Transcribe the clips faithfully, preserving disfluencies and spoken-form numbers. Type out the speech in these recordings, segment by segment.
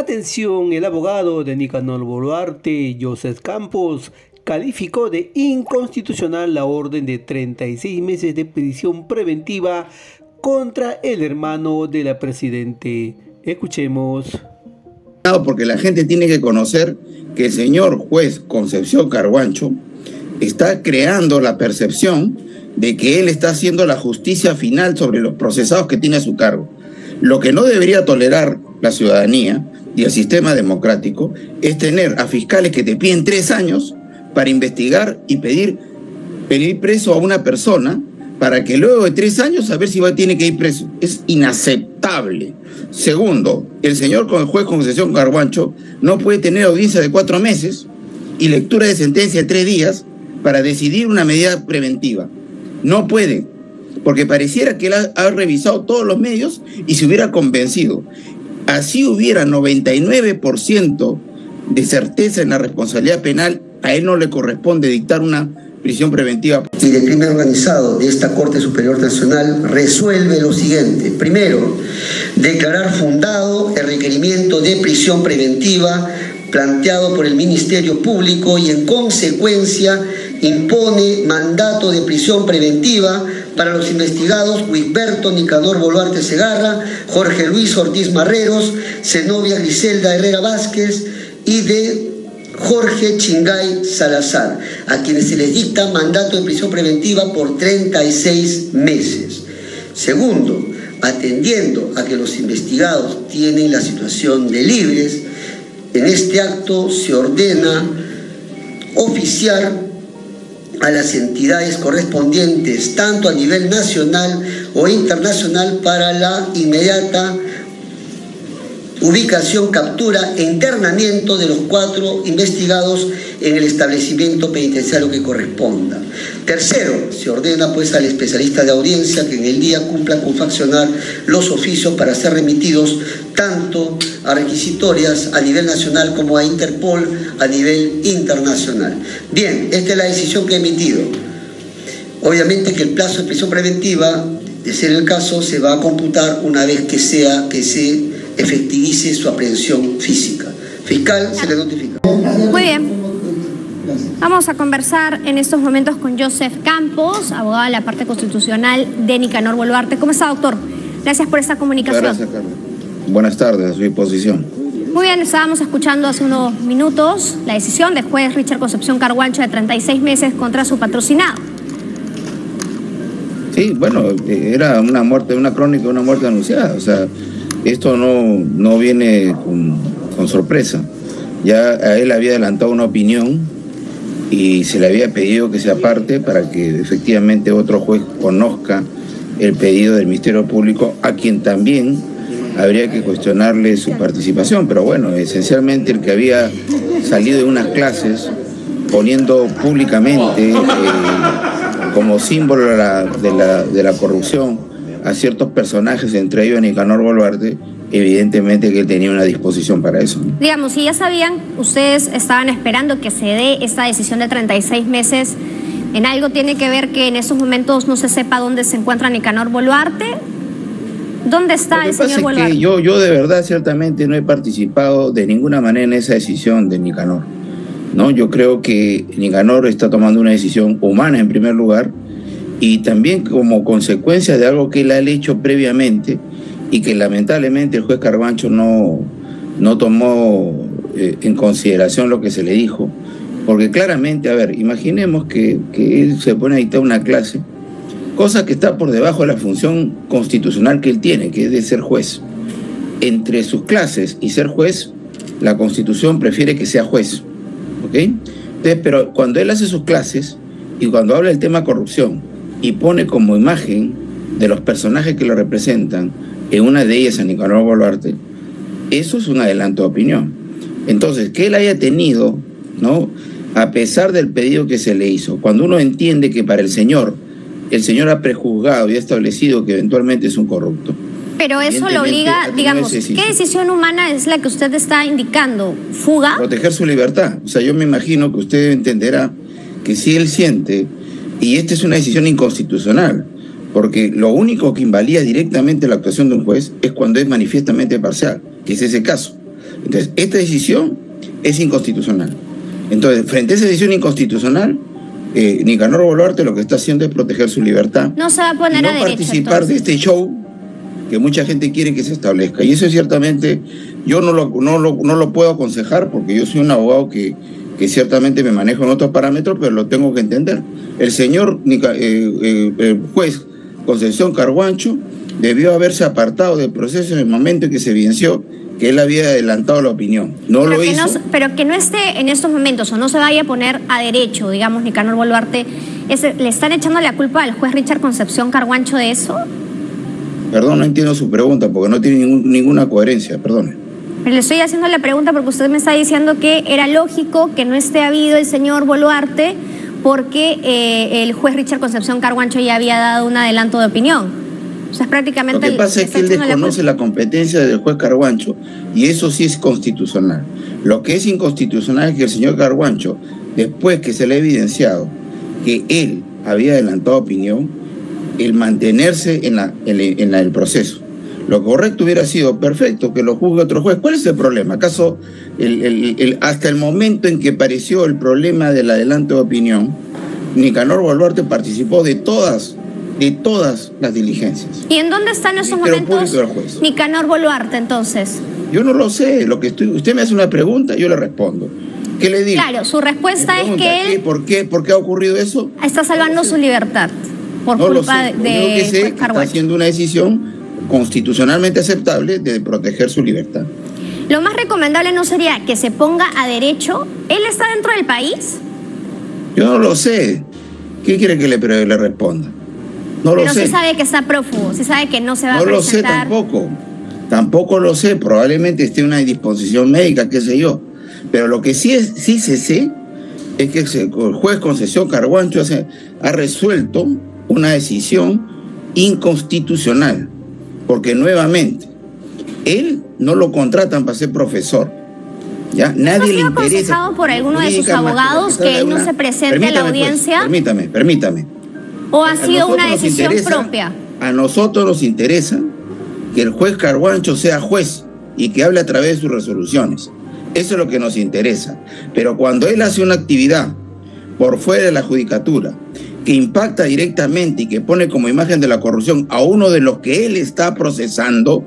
Atención, el abogado de Nicanor Boluarte, Joseph Campos, calificó de inconstitucional la orden de treinta y seis meses de prisión preventiva contra el hermano de la presidente. Escuchemos. Porque la gente tiene que conocer que el señor juez Concepción Carguancho está creando la percepción de que él está haciendo la justicia final sobre los procesados que tiene a su cargo. Lo que no debería tolerar la ciudadanía y el sistema democrático es tener a fiscales que te piden tres años para investigar y pedir, pedir preso a una persona para que luego de tres años a ver si va, tiene que ir preso. Es inaceptable. Segundo, el señor con el juez Concepción Carguancho no puede tener audiencia de cuatro meses y lectura de sentencia de tres días para decidir una medida preventiva. No puede, porque pareciera que él ha, ha revisado todos los medios y se hubiera convencido. Así hubiera noventa y nueve por ciento de certeza en la responsabilidad penal, a él no le corresponde dictar una prisión preventiva. Y de crimen organizado de esta Corte Superior Nacional resuelve lo siguiente. Primero, declarar fundado el requerimiento de prisión preventiva planteado por el Ministerio Público y en consecuencia impone mandato de prisión preventiva para los investigados Wisberto Nicanor Boluarte Segarra, Jorge Luis Ortiz Marreros, Zenobia Griselda Herrera Vázquez y de Jorge Chingay Salazar, a quienes se les dicta mandato de prisión preventiva por treinta y seis meses. Segundo, atendiendo a que los investigados tienen la situación de libres, en este acto se ordena oficiar a las entidades correspondientes, tanto a nivel nacional o internacional, para la inmediata ubicación, captura e internamiento de los cuatro investigados en el establecimiento penitenciario que corresponda. Tercero, se ordena pues al especialista de audiencia que en el día cumpla con faccionar los oficios para ser remitidos tanto a requisitorias a nivel nacional como a Interpol a nivel internacional. Bien, esta es la decisión que he emitido. Obviamente que el plazo de prisión preventiva, de ser el caso, se va a computar una vez que sea que se efectivice su aprehensión física. Fiscal, se le notifica. Muy bien. Vamos a conversar en estos momentos con Joseph Campos, abogado de la parte constitucional de Nicanor Boluarte. ¿Cómo está, doctor? Gracias por esta comunicación. Gracias, Carlos. Buenas tardes, a su disposición. Muy bien, estábamos escuchando hace unos minutos la decisión del juez Richard Concepción Carguancho de treinta y seis meses contra su patrocinado. Sí, bueno, era una muerte, una crónica, una muerte anunciada. O sea, esto no, no viene con, con sorpresa. Ya a él había adelantado una opinión y se le había pedido que se aparte para que efectivamente otro juez conozca el pedido del Ministerio Público, a quien también habría que cuestionarle su participación. Pero bueno, esencialmente el que había salido de unas clases poniendo públicamente eh, como símbolo de la, de, la, de la corrupción a ciertos personajes, entre ellos Nicanor Boluarte, evidentemente que él tenía una disposición para eso. Digamos, si ya sabían, ustedes estaban esperando que se dé esta decisión de treinta y seis meses, ¿en algo tiene que ver que en estos momentos no se sepa dónde se encuentra Nicanor Boluarte? ¿Dónde está el señor Boluarte? Yo, yo de verdad ciertamente no he participado de ninguna manera en esa decisión de Nicanor, ¿no? Yo creo que Nicanor está tomando una decisión humana en primer lugar y también como consecuencia de algo que él ha hecho previamente y que lamentablemente el juez Carguancho no, no tomó eh, en consideración lo que se le dijo. Porque claramente, a ver, imaginemos que, que él se pone a dictar una clase, cosa que está por debajo de la función constitucional que él tiene, que es de ser juez. Entre sus clases y ser juez, la Constitución prefiere que sea juez, ¿ok? Entonces, pero cuando él hace sus clases y cuando habla del tema corrupción y pone como imagen de los personajes que lo representan, en una de ellas a Nicanor Boluarte, eso es un adelanto de opinión. Entonces, que él haya tenido, ¿no?, a pesar del pedido que se le hizo, cuando uno entiende que para el señor, el señor ha prejuzgado y ha establecido que eventualmente es un corrupto. Pero eso lo obliga, digamos, ¿qué decisión humana es la que usted está indicando? ¿Fuga? Proteger su libertad. O sea, yo me imagino que usted entenderá que si él siente, y esta es una decisión inconstitucional, porque lo único que invalida directamente la actuación de un juez es cuando es manifiestamente parcial, que es ese caso. Entonces, esta decisión es inconstitucional. Entonces, frente a esa decisión inconstitucional, eh, Nicanor Boluarte lo que está haciendo es proteger su libertad. No se va a poner y no a derecho, participar entonces. de este show que mucha gente quiere que se establezca. Y eso ciertamente yo no lo, no lo, no lo puedo aconsejar porque yo soy un abogado que, que ciertamente me manejo en otros parámetros, pero lo tengo que entender. El señor eh, eh, el juez Concepción Carguancho debió haberse apartado del proceso en el momento en que se evidenció que él había adelantado la opinión. No pero lo que hizo. No, pero que no esté en estos momentos o no se vaya a poner a derecho, digamos, Nicanor Boluarte, es, ¿le están echando la culpa al juez Richard Concepción Carguancho de eso? Perdón, no entiendo su pregunta porque no tiene ningún, ninguna coherencia, perdón. Pero le estoy haciendo la pregunta porque usted me está diciendo que era lógico que no esté habido el señor Boluarte porque eh, el juez Richard Concepción Carguancho ya había dado un adelanto de opinión. O sea, es prácticamente... Lo que pasa es que él desconoce la competencia del juez Carguancho y eso sí es constitucional. Lo que es inconstitucional es que el señor Carguancho, después que se le ha evidenciado que él había adelantado opinión, el mantenerse en, la, en, en la, el proceso. Lo correcto hubiera sido perfecto que lo juzgue otro juez. ¿Cuál es el problema? ¿Acaso el, el, el, hasta el momento en que apareció el problema del adelanto de opinión, Nicanor Boluarte participó de todas, de todas las diligencias? ¿Y en dónde está en esos momentos Nicanor Boluarte entonces? Yo no lo sé. Lo que estoy, usted me hace una pregunta, yo le respondo. ¿Qué le digo? Claro, su respuesta es que él... ¿qué, por, qué, ¿Por qué ha ocurrido eso? Está salvando su libertad por no culpa lo sé. de... Lo único que sé es que está haciendo una decisión constitucionalmente aceptable de proteger su libertad. Lo más recomendable no sería que se ponga a derecho. ¿Él está dentro del país? Yo no lo sé. ¿Qué quiere que le, le responda? No lo Pero sé. sí sabe que está prófugo, sí sabe que no se va no a presentar. No lo sé tampoco. Tampoco lo sé. Probablemente esté en una indisposición médica, qué sé yo. Pero lo que sí, es, sí se sé es que el juez Concepción Carguancho hace, ha resuelto una decisión inconstitucional. Porque nuevamente, él no lo contratan para ser profesor. ¿Ya? Nadie le interesa. ¿Ha sido aconsejado por alguno de sus abogados que él no se presente a la audiencia? Pues, permítame, permítame. ¿O ha sido una decisión propia? A nosotros nos interesa que el juez Carguancho sea juez y que hable a través de sus resoluciones. Eso es lo que nos interesa. Pero cuando él hace una actividad por fuera de la judicatura que impacta directamente y que pone como imagen de la corrupción a uno de los que él está procesando,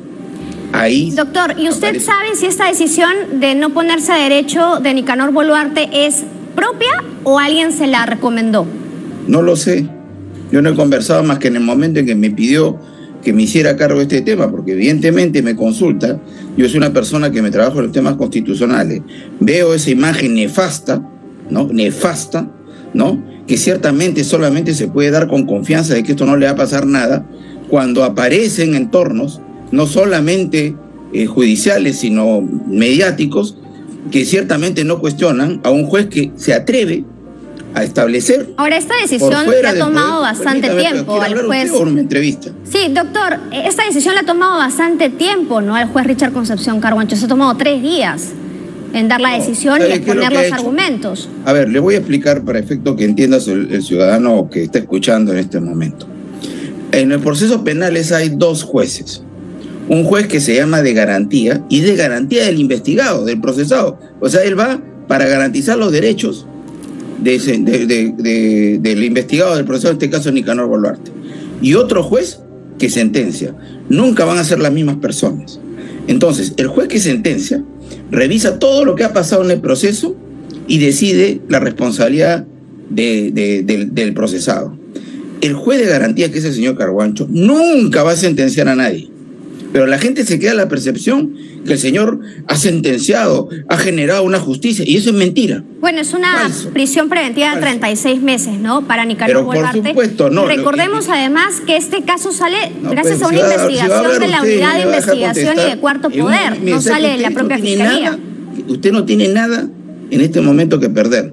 ahí... Doctor, ¿y usted aparece. sabe si esta decisión de no ponerse a derecho de Nicanor Boluarte es propia o alguien se la recomendó? No lo sé. Yo no he conversado más que en el momento en que me pidió que me hiciera cargo de este tema, porque evidentemente me consulta. Yo soy una persona que me trabajo en los temas constitucionales. Veo esa imagen nefasta, ¿no? Nefasta, ¿no? Que ciertamente solamente se puede dar con confianza de que esto no le va a pasar nada cuando aparecen entornos, no solamente eh, judiciales, sino mediáticos, que ciertamente no cuestionan a un juez que se atreve a establecer. Ahora, esta decisión le ha tomado poder, bastante tiempo al juez. O una entrevista. Sí, doctor, esta decisión le ha tomado bastante tiempo, ¿no? Al juez Richard Concepción Carguancho. Se ha tomado tres días en dar la no, decisión y exponer los argumentos. A ver, le voy a explicar para efecto que entiendas el, el ciudadano que está escuchando en este momento. En el proceso penales hay dos jueces. Un juez que se llama de garantía y de garantía del investigado, del procesado. O sea, él va para garantizar los derechos de ese, de, de, de, del investigado, del procesado, en este caso Nicanor Boluarte. Y otro juez que sentencia. Nunca van a ser las mismas personas. Entonces, el juez que sentencia revisa todo lo que ha pasado en el proceso y decide la responsabilidad de, de, de, del procesado. El juez de garantía, que es el señor Carguancho, nunca va a sentenciar a nadie. Pero la gente se queda la percepción que el señor ha sentenciado, ha generado una justicia, y eso es mentira. Bueno, es una Falso. prisión preventiva de treinta y seis meses, ¿no? Para Nicanor Boluarte. Por supuesto, no. Recordemos lo, además que este caso sale no, gracias a una si investigación si a de la usted, Unidad de Investigación y de Cuarto Poder, un, no sale de la propia Fiscalía. Nada, usted no tiene nada en este momento que perder.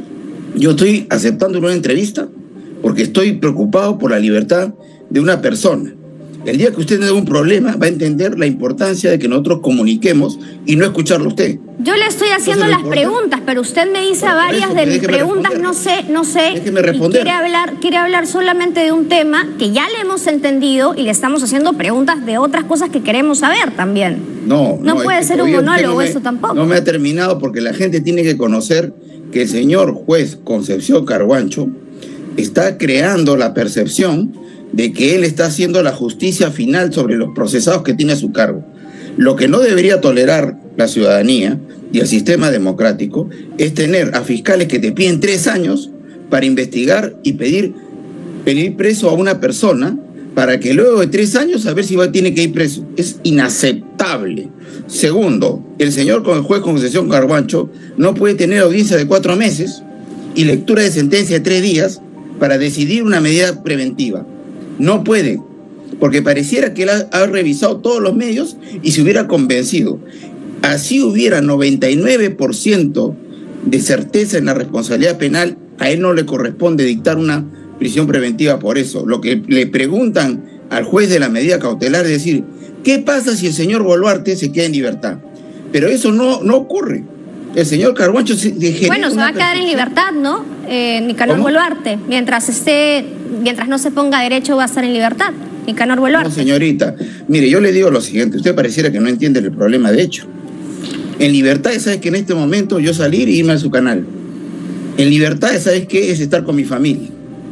Yo estoy aceptando una entrevista porque estoy preocupado por la libertad de una persona. El día que usted tenga un problema va a entender la importancia de que nosotros comuniquemos y no escucharlo a usted. Yo le estoy haciendo las preguntas, pero usted me dice bueno, varias de mis preguntas, no sé, no sé, y quiere hablar, quiere hablar solamente de un tema que ya le hemos entendido y le estamos haciendo preguntas de otras cosas que queremos saber también. No, no, no puede ser un monólogo no me, eso tampoco. No me ha terminado porque la gente tiene que conocer que el señor juez Concepción Carhuancho está creando la percepción de que él está haciendo la justicia final sobre los procesados que tiene a su cargo. Lo que no debería tolerar la ciudadanía y el sistema democrático es tener a fiscales que te piden tres años para investigar y pedir, pedir preso a una persona para que luego de tres años a ver si va, tiene que ir preso. Es inaceptable. Segundo, el señor con el juez Concepción Carhuancho no puede tener audiencia de cuatro meses y lectura de sentencia de tres días para decidir una medida preventiva. No puede, porque pareciera que él ha, ha revisado todos los medios y se hubiera convencido. Así hubiera noventa y nueve por ciento de certeza en la responsabilidad penal, a él no le corresponde dictar una prisión preventiva por eso. Lo que le preguntan al juez de la medida cautelar es decir, ¿qué pasa si el señor Boluarte se queda en libertad? Pero eso no, no ocurre. El señor Carhuancho se Bueno, se va a quedar en libertad, ¿no? Eh, Nicanor Boluarte. Mientras esté, mientras no se ponga derecho va a estar en libertad. Nicanor Boluarte. No, señorita. Mire, yo le digo lo siguiente. Usted pareciera que no entiende el problema de hecho. En libertad, ¿sabes que en este momento yo salir y irme a su canal? En libertad, ¿sabes qué? Es estar con mi familia.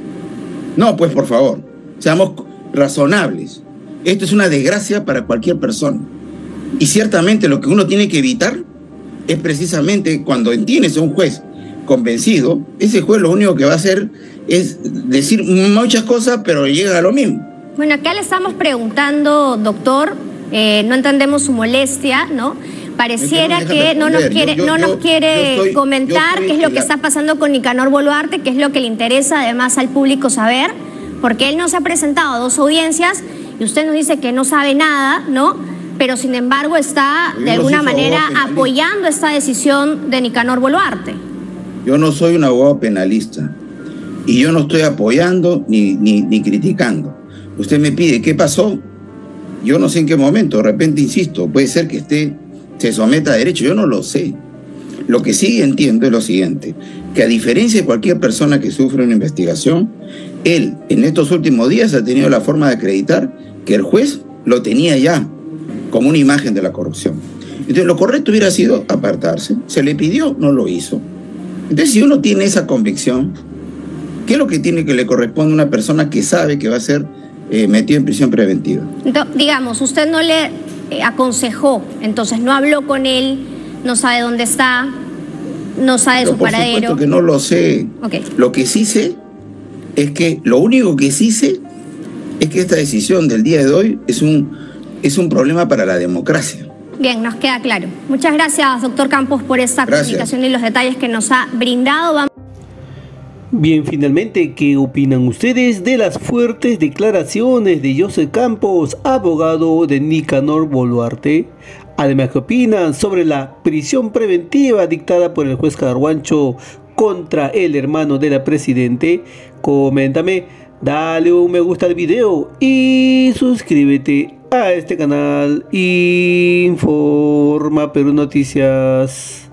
No, pues por favor, seamos razonables. Esto es una desgracia para cualquier persona. Y ciertamente lo que uno tiene que evitar es precisamente cuando tienes a un juez convencido, ese juez lo único que va a hacer es decir muchas cosas, pero llega a lo mismo. Bueno, acá le estamos preguntando, doctor, eh, no entendemos su molestia, ¿no? Pareciera es que, no, que no nos quiere, yo, yo, no nos quiere estoy, comentar qué es lo que la... está pasando con Nicanor Boluarte, qué es lo que le interesa además al público saber, porque él no se ha presentado a dos audiencias y usted nos dice que no sabe nada, ¿no? Pero sin embargo está de alguna manera apoyando esta decisión de Nicanor Boluarte. Yo no soy un abogado penalista y yo no estoy apoyando ni, ni, ni criticando. Usted me pide qué pasó, yo no sé en qué momento, de repente insisto, puede ser que esté se someta a derecho, yo no lo sé. Lo que sí entiendo es lo siguiente, que a diferencia de cualquier persona que sufre una investigación, él en estos últimos días ha tenido la forma de acreditar que el juez lo tenía ya como una imagen de la corrupción. Entonces lo correcto hubiera sido apartarse, se le pidió, no lo hizo. Entonces si uno tiene esa convicción, ¿qué es lo que tiene que le corresponde a una persona que sabe que va a ser eh, metido en prisión preventiva? Entonces, digamos, usted no le eh, aconsejó, entonces no habló con él, no sabe dónde está, no sabe Pero su por paradero. Por supuesto que no lo sé. Okay. Lo que sí sé es que, lo único que sí sé es que esta decisión del día de hoy es un, es un problema para la democracia. Bien, nos queda claro. Muchas gracias, doctor Campos, por esta Gracias. comunicación y los detalles que nos ha brindado. Vamos... Bien, finalmente, ¿qué opinan ustedes de las fuertes declaraciones de Joseph Campos, abogado de Nicanor Boluarte? Además, ¿qué opinan sobre la prisión preventiva dictada por el juez Carhuancho contra el hermano de la presidente? Coméntame, dale un me gusta al video y suscríbete a este canal. Informa Perú Noticias.